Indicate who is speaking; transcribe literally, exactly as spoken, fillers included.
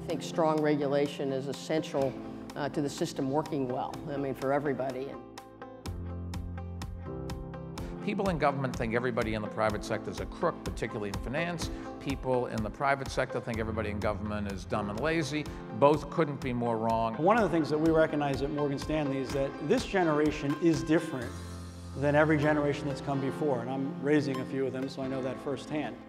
Speaker 1: think strong regulation is essential uh, to the system working well, I mean, for everybody.
Speaker 2: People in government think everybody in the private sector is a crook, particularly in finance. People in the private sector think everybody in government is dumb and lazy. Both couldn't be more wrong.
Speaker 3: One of the things that we recognize at Morgan Stanley is that this generation is different than every generation that's come before, and I'm raising a few of them, so I know that firsthand.